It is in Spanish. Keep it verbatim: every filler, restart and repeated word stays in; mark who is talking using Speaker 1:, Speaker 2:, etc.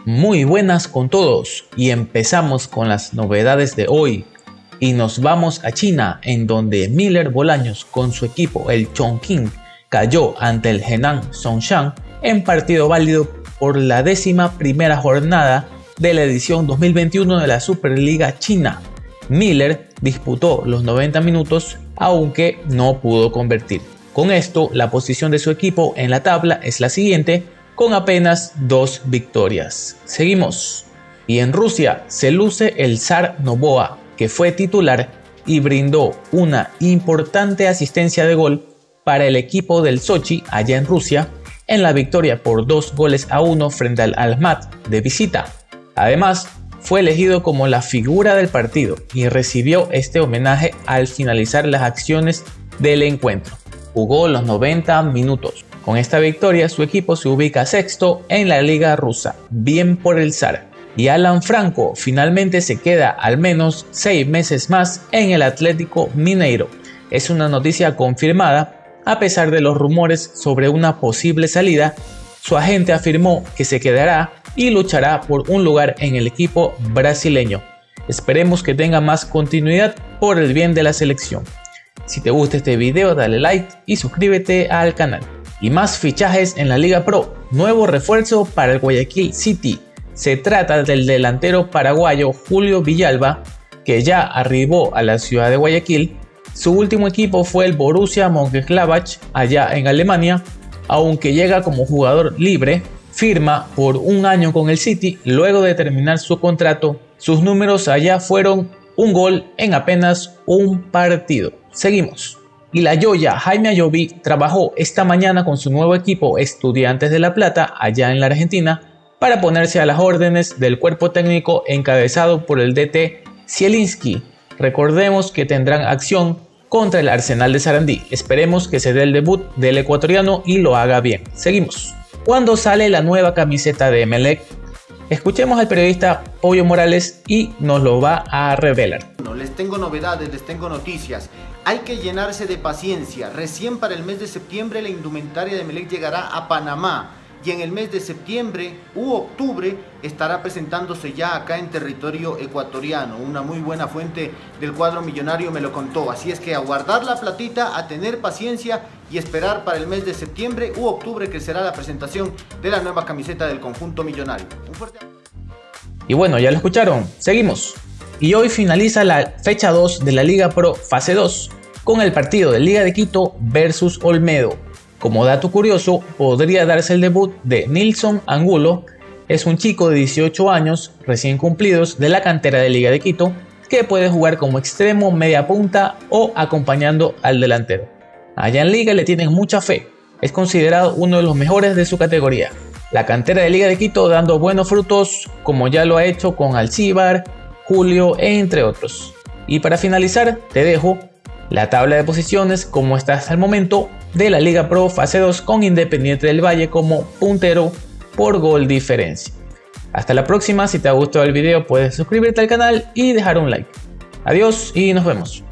Speaker 1: Muy buenas con todos y empezamos con las novedades de hoy y nos vamos a China, en donde Miller Bolaños con su equipo el Chongqing cayó ante el Henan Songshan en partido válido por la décima primera jornada de la edición dos mil veintiuno de la Superliga China. Miller disputó los noventa minutos, aunque no pudo convertir. Con esto, la posición de su equipo en la tabla es la siguiente, con apenas dos victorias. Seguimos. Y en Rusia se luce el zar Novoa, que fue titular y brindó una importante asistencia de gol para el equipo del Sochi allá en Rusia, en la victoria por dos goles a uno frente al Almat de visita. Además, fue elegido como la figura del partido y recibió este homenaje al finalizar las acciones del encuentro. Jugó los noventa minutos. Con esta victoria, su equipo se ubica sexto en la liga rusa, bien por el zar. Y Alan Franco finalmente se queda al menos seis meses más en el Atlético Mineiro. Es una noticia confirmada, a pesar de los rumores sobre una posible salida. Su agente afirmó que se quedará y luchará por un lugar en el equipo brasileño. Esperemos que tenga más continuidad por el bien de la selección. Si te gusta este video, dale like y suscríbete al canal. Y más fichajes en la Liga Pro. Nuevo refuerzo para el Guayaquil City. Se trata del delantero paraguayo Julio Villalba, que ya arribó a la ciudad de Guayaquil. Su último equipo fue el Borussia Mönchengladbach allá en Alemania, aunque llega como jugador libre. Firma por un año con el City. Luego de terminar su contrato, sus números allá fueron un gol en apenas un partido. Seguimos. Y la Joya Jaime Ayoví trabajó esta mañana con su nuevo equipo Estudiantes de La Plata allá en la Argentina para ponerse a las órdenes del cuerpo técnico encabezado por el D T Zielinski. Recordemos que tendrán acción contra el Arsenal de Sarandí. Esperemos que se dé el debut del ecuatoriano y lo haga bien. Seguimos. ¿Cuándo sale la nueva camiseta de Emelec? Escuchemos al periodista Pollo Morales y nos lo va a revelar.
Speaker 2: Les tengo novedades, les tengo noticias. Hay que llenarse de paciencia. Recién para el mes de septiembre la indumentaria de Emelec llegará a Panamá. Y en el mes de septiembre u octubre estará presentándose ya acá en territorio ecuatoriano. Una muy buena fuente del cuadro millonario me lo contó. Así es que a guardar la platita, a tener paciencia y esperar para el mes de septiembre u octubre, que será la presentación de la nueva camiseta del conjunto millonario. Un fuerte...
Speaker 1: Y bueno, ya lo escucharon. Seguimos. Y hoy finaliza la fecha dos de la Liga Pro fase dos con el partido de Liga de Quito versus Olmedo. Como dato curioso, podría darse el debut de Nilson Angulo. Es un chico de dieciocho años recién cumplidos de la cantera de Liga de Quito, que puede jugar como extremo, media punta o acompañando al delantero. Allá en Liga le tienen mucha fe, es considerado uno de los mejores de su categoría. La cantera de Liga de Quito dando buenos frutos, como ya lo ha hecho con Alcibar, Julio, entre otros. Y para finalizar, te dejo la tabla de posiciones como está hasta el momento de la Liga Pro fase dos, con Independiente del Valle como puntero por gol diferencia. Hasta la próxima. Si te ha gustado el video puedes suscribirte al canal y dejar un like. Adiós y nos vemos.